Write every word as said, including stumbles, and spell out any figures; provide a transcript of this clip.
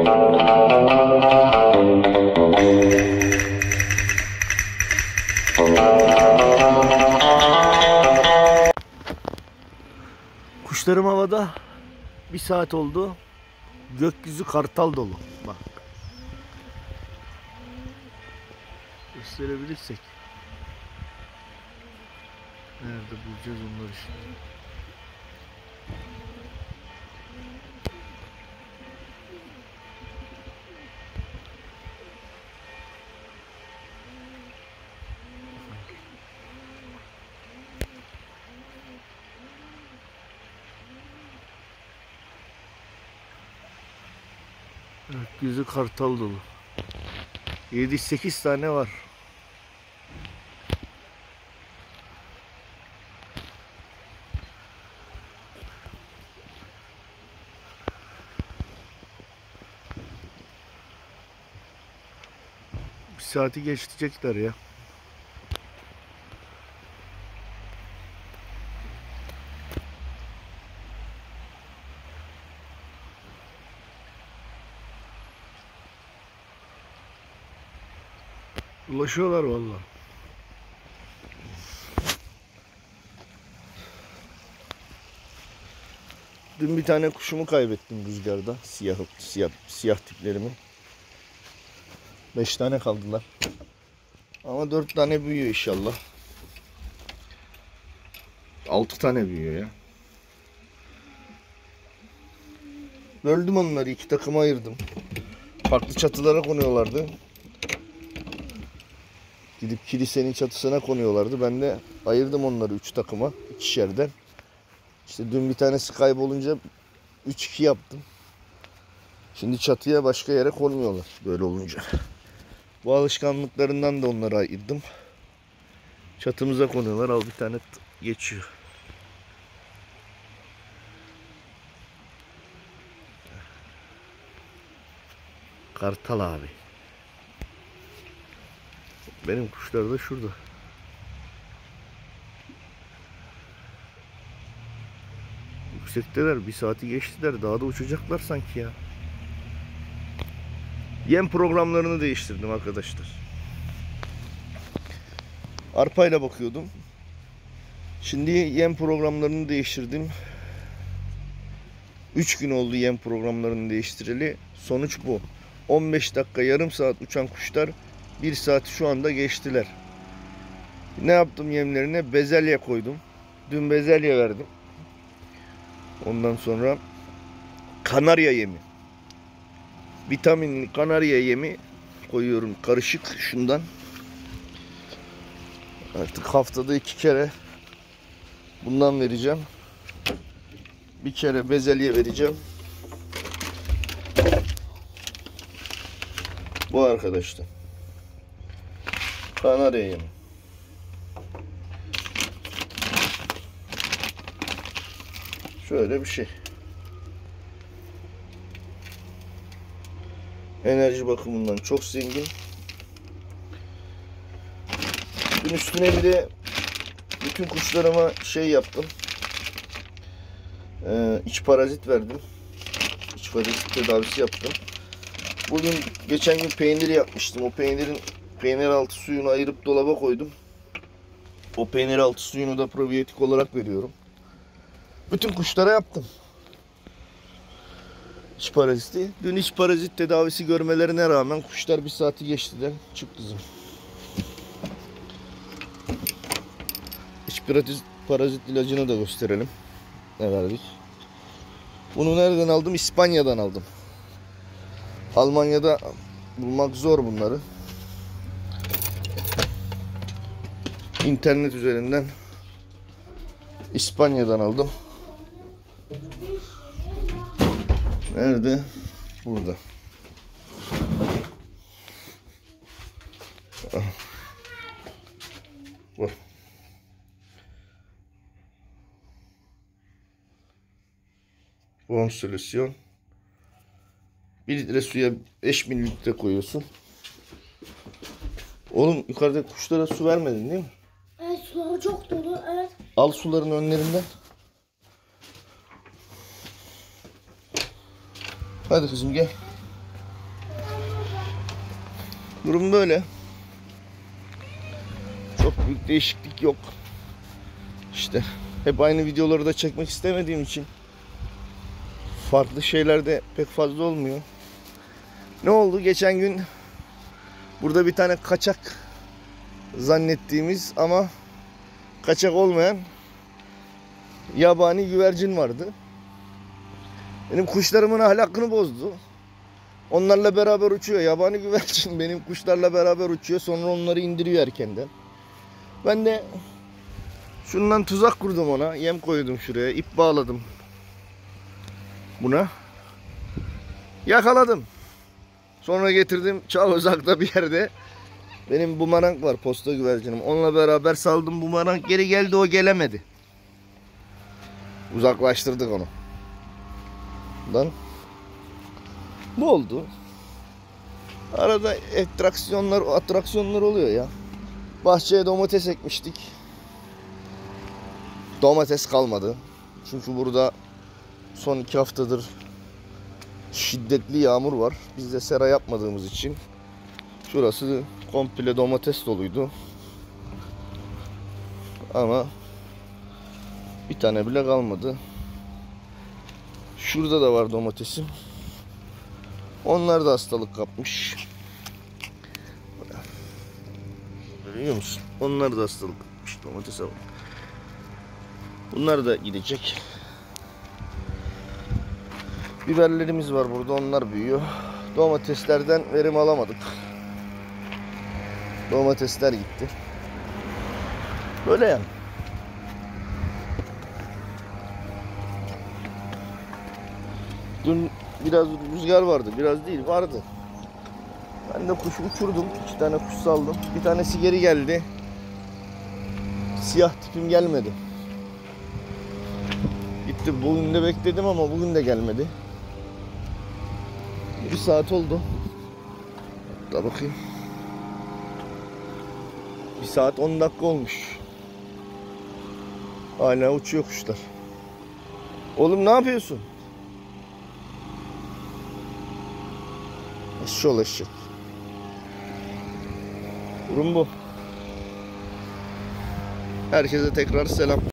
Kuşlarım havada. Bir saat oldu. Gökyüzü kartal dolu. Bak. Gösterebilirsek. Nerede bulacağız onları şimdi? Gökyüzü kartal dolu. yedi sekiz tane var. Bir saati geçecekler ya. Ulaşıyorlar vallahi. Dün bir tane kuşumu kaybettim rüzgarda. Siyah, siyah, siyah tiplerimi. Beş tane kaldılar. Ama dört tane büyüyor inşallah. Altı tane büyüyor ya. Böldüm onları, iki takıma ayırdım. Farklı çatılara konuyorlardı. Gidip kilisenin çatısına konuyorlardı. Ben de ayırdım onları üç takıma, ikişerden. İşte dün bir tanesi kaybolunca üç iki yaptım. Şimdi çatıya başka yere konmuyorlar böyle olunca. Bu alışkanlıklarından da onları ayırdım. Çatımıza konuyorlar. Al bir tane geçiyor. Kartal abi. Benim kuşlar da şurada. Yüksekteler. Bir saati geçtiler. Daha da uçacaklar sanki ya. Yem programlarını değiştirdim arkadaşlar. Arpayla bakıyordum. Şimdi yem programlarını değiştirdim. üç gün oldu yem programlarını değiştireli. Sonuç bu. on beş dakika, yarım saat uçan kuşlar bir saat şu anda geçtiler. Ne yaptım yemlerine? Bezelye koydum. Dün bezelye verdim. Ondan sonra kanarya yemi. Vitaminli kanarya yemi koyuyorum. Karışık şundan. Artık haftada iki kere bundan vereceğim. Bir kere bezelye vereceğim. Bu arkadaşlar. Kanarya yemi. Şöyle bir şey. Enerji bakımından çok zengin. Dün üstüne bir de bütün kuşlarıma şey yaptım. Ee, iç parazit verdim. İç parazit tedavisi yaptım. Bugün geçen gün peynir yapmıştım. O peynirin peynir altı suyunu ayırıp dolaba koydum. O peynir altı suyunu da probiyotik olarak veriyorum. Bütün kuşlara yaptım. İç paraziti. Dün iç parazit tedavisi görmelerine rağmen kuşlar bir saati geçtiler. Çık kızım. İç parazit, parazit ilacını da gösterelim. Ne verdik? Bunu nereden aldım? İspanya'dan aldım. Almanya'da bulmak zor bunları. İnternet üzerinden İspanya'dan aldım. Nerede? Burada. Bu. Bon solüsyon. bir litre suya beş mililitre koyuyorsun. Oğlum yukarıda kuşlara su vermedin değil mi? Evet, suları çok dolu. Evet. Al suların önlerinden. Hadi kızım gel. Durum böyle. Çok büyük değişiklik yok. İşte hep aynı videoları da çekmek istemediğim için farklı şeyler de pek fazla olmuyor. Ne oldu? Geçen gün burada bir tane kaçak zannettiğimiz ama kaçak olmayan yabani güvercin vardı. Benim kuşlarımın ahlakını bozdu. Onlarla beraber uçuyor. Yabani güvercin benim kuşlarla beraber uçuyor. Sonra onları indiriyor erkenden. Ben de şundan tuzak kurdum ona. Yem koydum şuraya. İp bağladım buna. Yakaladım. Sonra getirdim çok uzakta bir yerde. Benim bumerang var, posta güvercinim. Onunla beraber saldım, bumerang geri geldi, o gelemedi. Uzaklaştırdık onu. Bundan bu oldu. Arada atraksiyonlar, atraksiyonlar oluyor ya. Bahçeye domates ekmiştik. Domates kalmadı. Çünkü burada son iki haftadır şiddetli yağmur var. Biz de sera yapmadığımız için şurası komple domates doluydu. Ama bir tane bile kalmadı. Şurada da var domatesim. Onlar da hastalık kapmış. Görüyor musun? Onlar da hastalık kapmış. Domatese bak. Bunlar da gidecek. Biberlerimiz var burada. Onlar büyüyor. Domateslerden verim alamadık. Domatesler gitti. Böyle yani. Dün biraz rüzgar vardı. Biraz değil, vardı. Ben de kuş uçurdum. İki tane kuş saldım. Bir tanesi geri geldi. Siyah tipim gelmedi. Gitti. Bugün de bekledim ama bugün de gelmedi. Bir saat oldu. Hatta bakayım. Bir saat on dakika olmuş. Hala uçuyor kuşlar. Oğlum ne yapıyorsun? Eşşoğlu eşek. Durum bu. Herkese tekrar selam.